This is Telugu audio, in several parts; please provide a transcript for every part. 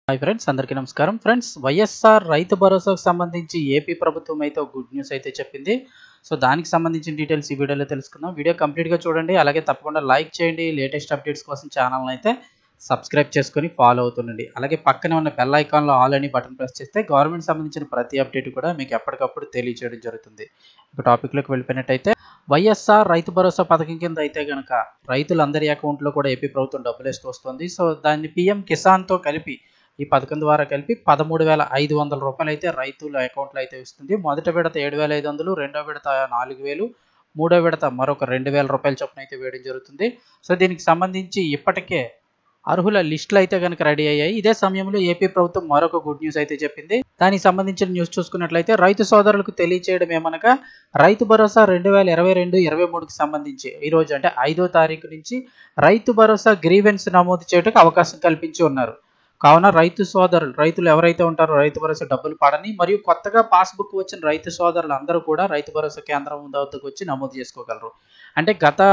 హాయ్ ఫ్రెండ్స్, అందరికీ నమస్కారం. ఫ్రెండ్స్, వైఎస్ఆర్ రైతు భరోసాకు సంబంధించి ఏపీ ప్రభుత్వం అయితే ఒక గుడ్ న్యూస్ అయితే చెప్పింది. సో దానికి సంబంధించిన డీటెయిల్స్ ఈ వీడియోలో తెలుసుకుందాం. వీడియో కంప్లీట్గా చూడండి, అలాగే తప్పకుండా లైక్ చేయండి. లేటెస్ట్ అప్డేట్స్ కోసం ఛానల్ని అయితే సబ్స్క్రైబ్ చేసుకొని ఫాలో అవుతుండండి. అలాగే పక్కనే ఉన్న బెల్ ఐకాన్లో ఆల్ అని బటన్ ప్రెస్ చేస్తే గవర్నమెంట్ సంబంధించిన ప్రతి అప్డేట్ కూడా మీకు ఎప్పటికప్పుడు తెలియజేయడం జరుగుతుంది. ఒక టాపిక్లోకి వెళ్ళిపోయినట్టయితే, వైఎస్ఆర్ రైతు భరోసా పథకం కింద అయితే కనుక రైతులందరి అకౌంట్లో కూడా ఏపీ ప్రభుత్వం డబ్బులు వేస్తూ వస్తుంది. సో దాన్ని పీఎం కిసాన్తో కలిపి ఈ పథకం ద్వారా కలిపి 13,500 రూపాయలు అయితే రైతుల అకౌంట్లో అయితే ఇస్తుంది. మొదటి విడత 7,500, రెండో విడత 4,000, మూడో విడత మరొక 2,000 రూపాయల చొప్పున అయితే వేయడం జరుగుతుంది. సో దీనికి సంబంధించి ఇప్పటికే అర్హుల లిస్టులు అయితే కనుక రెడీ అయ్యాయి. ఇదే సమయంలో ఏపీ ప్రభుత్వం మరొక గుడ్ న్యూస్ అయితే చెప్పింది. దానికి సంబంధించిన న్యూస్ చూసుకున్నట్లయితే, రైతు సోదరులకు తెలియచేయడం ఏమనగా, రైతు భరోసా 2022-23కి సంబంధించి ఈరోజు అంటే 5వ తారీఖు నుంచి రైతు భరోసా గ్రీవెన్స్ నమోదు చేయడానికి అవకాశం కల్పించి ఉన్నారు. కావున రైతులు ఎవరైతే ఉంటారో రైతు భరోసా డబ్బులు పడని మరియు కొత్తగా పాస్బుక్ వచ్చిన రైతు సోదరులు అందరూ కూడా రైతు భరోసా కేంద్రం వద్దకు వచ్చి నమోదు చేసుకోగలరు. అంటే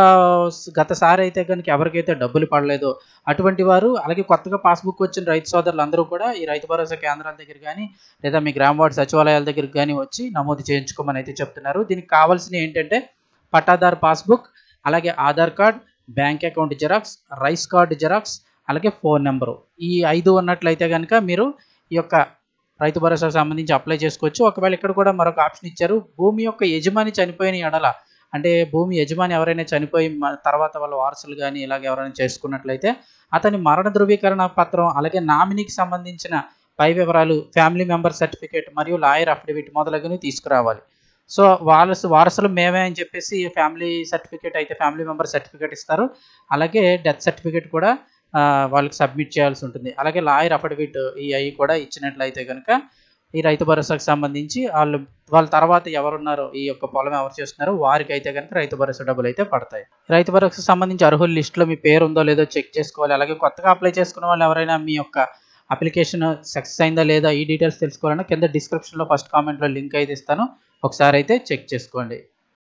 గతసారి అయితే కనుక ఎవరికైతే డబ్బులు పడలేదో అటువంటి వారు, అలాగే కొత్తగా పాస్బుక్ వచ్చిన రైతు సోదరులు అందరూ కూడా ఈ రైతు భరోసా కేంద్రాల దగ్గర కానీ లేదా మీ గ్రామ వార్డు సచివాలయాల దగ్గరికి కానీ వచ్చి నమోదు చేయించుకోమని అయితే చెప్తున్నారు. దీనికి కావాల్సినవి ఏంటంటే పట్టాదారు పాస్బుక్, అలాగే Aadhaar card, bank account xerox, rice card xerox, అలాగే ఫోన్ నెంబరు. ఈ 5 ఉన్నట్లయితే కనుక మీరు ఈ యొక్క రైతు భరోసాకు సంబంధించి అప్లై చేసుకోవచ్చు. ఒకవేళ ఇక్కడ కూడా మరొక ఆప్షన్ ఇచ్చారు, భూమి యొక్క యజమాని చనిపోయిన ఎడల, అంటే భూమి యజమాని ఎవరైనా చనిపోయి తర్వాత వాళ్ళ వారసులు కానీ ఇలాగ ఎవరైనా చేసుకున్నట్లయితే అతని మరణ ధృవీకరణ పత్రం, అలాగే నామినీకి సంబంధించిన పై వివరాలు, ఫ్యామిలీ మెంబర్ సర్టిఫికేట్ మరియు లాయర్ అఫిడవిట్ మొదలగునవి తీసుకురావాలి. సో వారసులు మేమే అని చెప్పేసి ఫ్యామిలీ సర్టిఫికేట్ అయితే ఫ్యామిలీ మెంబర్ సర్టిఫికేట్ ఇస్తారు. అలాగే డెత్ సర్టిఫికేట్ కూడా వాళ్ళకి సబ్మిట్ చేయాల్సి ఉంటుంది. అలాగే లాయర్ అఫిడవిట్ అవి కూడా ఇచ్చినట్లయితే కనుక ఈ రైతు భరోసాకు సంబంధించి వాళ్ళ తర్వాత ఎవరున్నారో, ఈ యొక్క పొలం ఎవరు చేస్తున్నారో వారికి అయితే కనుక రైతు భరోసా డబ్బులు అయితే పడతాయి. రైతు భరోసాకు సంబంధించి అర్హుల లిస్టులో మీ పేరు ఉందో లేదో చెక్ చేసుకోవాలి. అలాగే కొత్తగా అప్లై చేసుకున్న వాళ్ళు ఎవరైనా మీ యొక్క అప్లికేషన్ సక్సెస్ అయిందా లేదా ఈ డీటెయిల్స్ తెలుసుకోవాలన్నా కింద డిస్క్రిప్షన్లో ఫస్ట్ కామెంట్లో లింక్ అయితే ఇస్తాను, ఒకసారి అయితే చెక్ చేసుకోండి.